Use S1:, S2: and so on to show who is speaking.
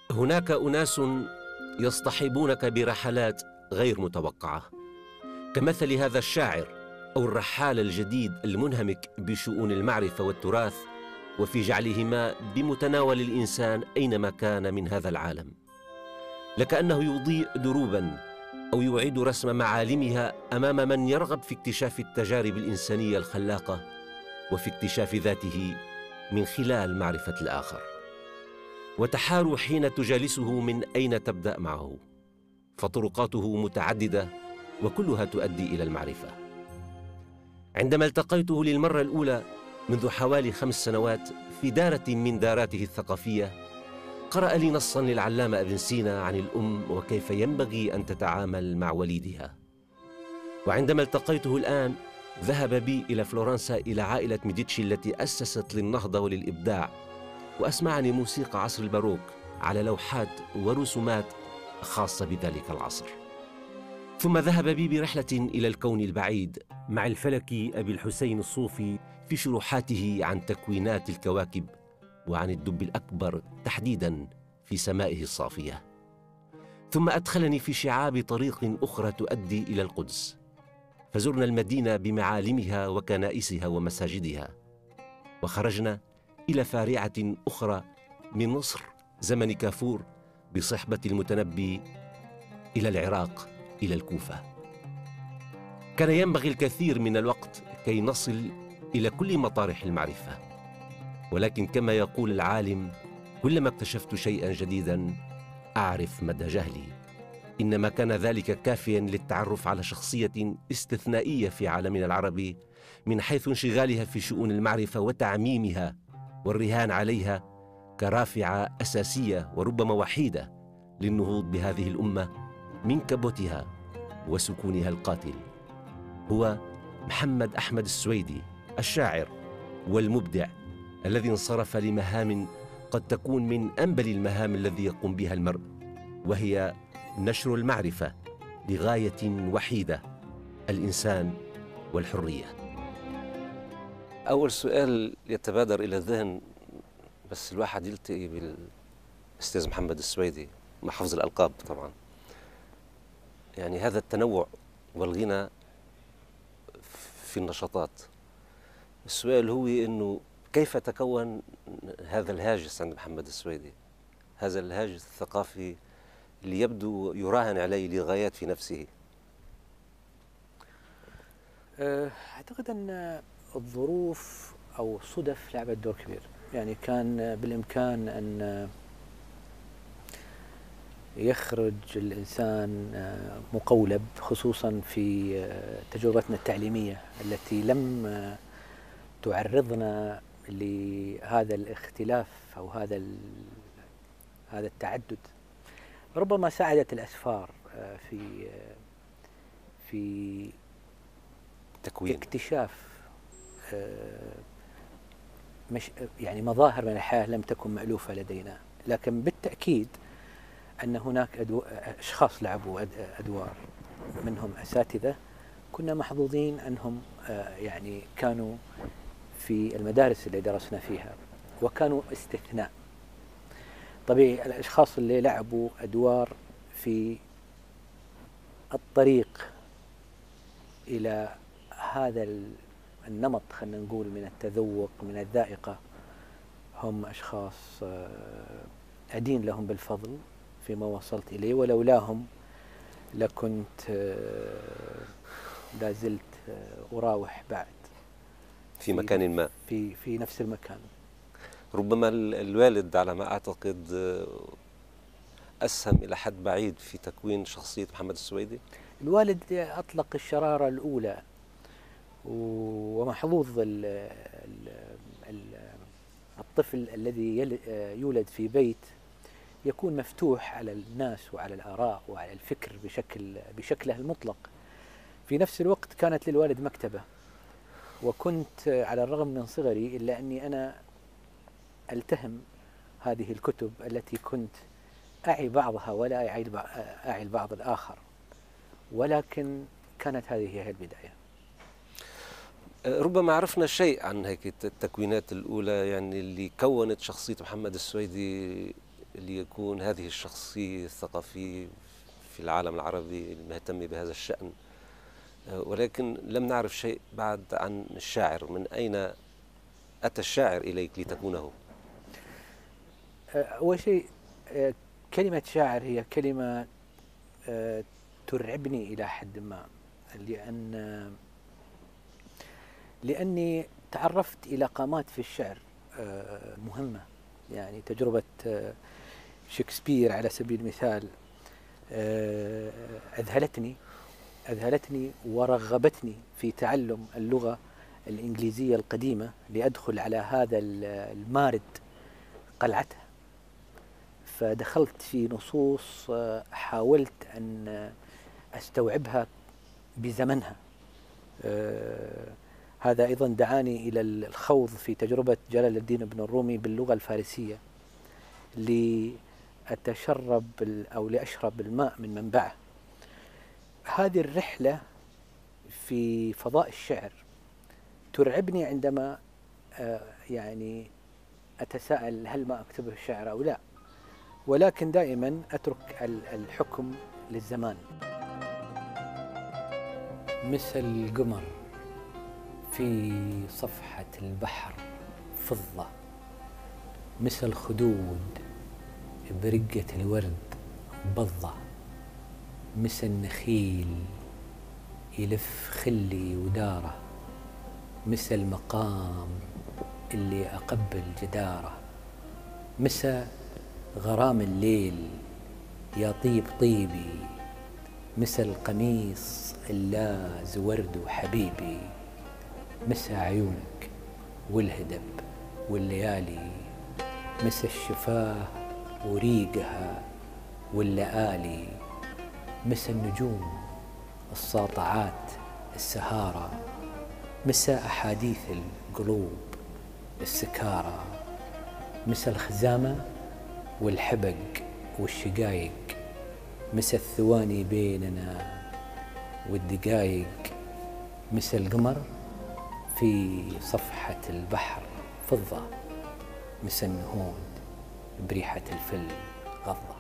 S1: هناك أناس يصطحبونك برحلات غير متوقعة، كمثل هذا الشاعر أو الرحال الجديد المنهمك بشؤون المعرفة والتراث، وفي جعلهما بمتناول الإنسان أينما كان من هذا العالم، لكأنه يضيء دروبا أو يعيد رسم معالمها أمام من يرغب في اكتشاف التجارب الإنسانية الخلاقة وفي اكتشاف ذاته من خلال معرفة الآخر. وتحار حين تجالسه من أين تبدأ معه، فطرقاته متعددة وكلها تؤدي إلى المعرفة. عندما التقيته للمرة الأولى منذ حوالي 5 سنوات في دارة من داراته الثقافية، قرأ لي نصاً للعلامة ابن سينا عن الأم وكيف ينبغي أن تتعامل مع وليدها. وعندما التقيته الآن ذهب بي إلى فلورنسا إلى عائلة ميديتشي التي أسست للنهضة وللإبداع، وأسمعني موسيقى عصر الباروك على لوحات ورسومات خاصة بذلك العصر. ثم ذهب بي برحلة إلى الكون البعيد مع الفلكي أبي الحسين الصوفي في شروحاته عن تكوينات الكواكب وعن الدب الأكبر تحديداً في سمائه الصافية. ثم أدخلني في شعاب طريق أخرى تؤدي إلى القدس، فزرنا المدينة بمعالمها وكنائسها ومساجدها، وخرجنا إلى فارعة أخرى من مصر زمن كافور بصحبة المتنبي إلى العراق إلى الكوفة. كان ينبغي الكثير من الوقت كي نصل إلى كل مطارح المعرفة، ولكن كما يقول العالم: كلما اكتشفت شيئا جديدا أعرف مدى جهلي. إنما كان ذلك كافيا للتعرف على شخصية استثنائية في عالمنا العربي، من حيث انشغالها في شؤون المعرفة وتعميمها والرهان عليها كرافعة أساسية وربما وحيدة للنهوض بهذه الأمة من كبوتها وسكونها القاتل. هو محمد أحمد السويدي، الشاعر والمبدع الذي انصرف لمهام قد تكون من أنبل المهام الذي يقوم بها المرء، وهي نشر المعرفة لغاية وحيدة: الإنسان والحرية. أول سؤال يتبادر إلى الذهن، بس الواحد يلتقي بالأستاذ محمد السويدي مع حفظ الألقاب طبعا، يعني هذا التنوع والغنى في النشاطات. السؤال هو إنه كيف تكون هذا الهاجس عند محمد السويدي، هذا الهاجس الثقافي اللي يبدو يراهن عليه لغايات في نفسه؟
S2: أعتقد أن الظروف أو الصدف لعبت دور كبير. يعني كان بالإمكان أن يخرج الإنسان مقولب، خصوصا في تجربتنا التعليمية التي لم تعرضنا لهذا الاختلاف أو هذا التعدد. ربما ساعدت الأسفار في
S1: تكوين
S2: اكتشاف يعني مظاهر من الحياة لم تكن مألوفة لدينا، لكن بالتأكيد أن هناك أشخاص لعبوا أدوار، منهم أساتذة كنا محظوظين أنهم يعني كانوا في المدارس اللي درسنا فيها وكانوا استثناء. طبيعي الأشخاص اللي لعبوا أدوار في الطريق إلى هذا النمط، خلينا نقول من التذوق من الذائقة، هم أشخاص أدين لهم بالفضل فيما وصلت إليه، ولولاهم لكنت لا زلت أراوح بعد
S1: في مكان ما
S2: في نفس المكان.
S1: ربما الوالد على ما أعتقد أسهم إلى حد بعيد في تكوين شخصية محمد السويدي.
S2: الوالد أطلق الشرارة الأولى، ومحظوظ الطفل الذي يولد في بيت يكون مفتوح على الناس وعلى الآراء وعلى الفكر بشكله المطلق. في نفس الوقت كانت للوالد مكتبة، وكنت على الرغم من صغري إلا أني أنا ألتهم هذه الكتب التي كنت أعي بعضها ولا أعي البعض الآخر، ولكن كانت هذه هي البداية.
S1: ربما عرفنا شيء عن هيك التكوينات الأولى، يعني اللي كونت شخصية محمد السويدي ليكون هذه الشخصية الثقافية في العالم العربي المهتم بهذا الشأن، ولكن لم نعرف شيء بعد عن الشاعر. من أين أتى الشاعر إليك لتكونه؟
S2: أول شيء كلمة شاعر هي كلمة ترعبني إلى حد ما، لأني تعرفت إلى قامات في الشعر مهمة. يعني تجربة شكسبير على سبيل المثال أذهلتني ورغبتني في تعلم اللغة الإنجليزية القديمة لأدخل على هذا المارد قلعته. فدخلت في نصوص حاولت أن أستوعبها بزمنها. هذا أيضا دعاني إلى الخوض في تجربة جلال الدين بن الرومي باللغة الفارسية لأتشرب أو لأشرب الماء من منبعه. هذه الرحلة في فضاء الشعر ترعبني عندما يعني أتساءل هل ما أكتبه الشعر أو لا، ولكن دائما أترك الحكم للزمان. مثل القمر في صفحة البحر فضة، مثل خدود برقة الورد بضة، مثل نخيل يلف خلي وداره، مثل مقام اللي أقبل جداره، مثل غرام الليل يا طيب طيبي، مثل قميص اللاز ورد وحبيبي، مثل عيونك والهدب والليالي، مثل الشفاه وريقها واللآلي، مثل نجوم الساطعات السهارة، مثل أحاديث القلوب السكارى، مثل الخزامة والحبق والشقايق، مثل الثواني بيننا والدقايق، مثل القمر في صفحة البحر فضة، مثل النهود بريحة الفل غضة.